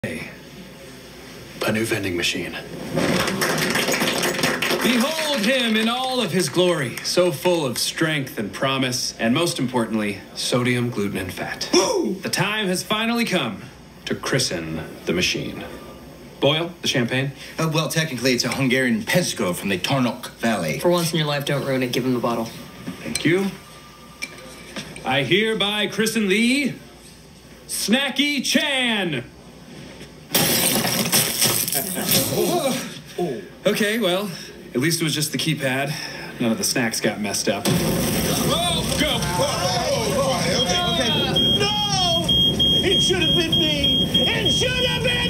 A new vending machine. Behold him in all of his glory, so full of strength and promise, and most importantly, sodium, gluten, and fat. Woo! The time has finally come to christen the machine. Boyle, the champagne? Well, technically, it's a Hungarian Pezco from the Tarnok Valley. For once in your life, don't ruin it. Give him the bottle. Thank you. I hereby christen thee, Snacky Chan. Okay, well, at least it was just the keypad. None of the snacks got messed up. Whoa, go! Whoa, okay. No! It should have been me! It should have been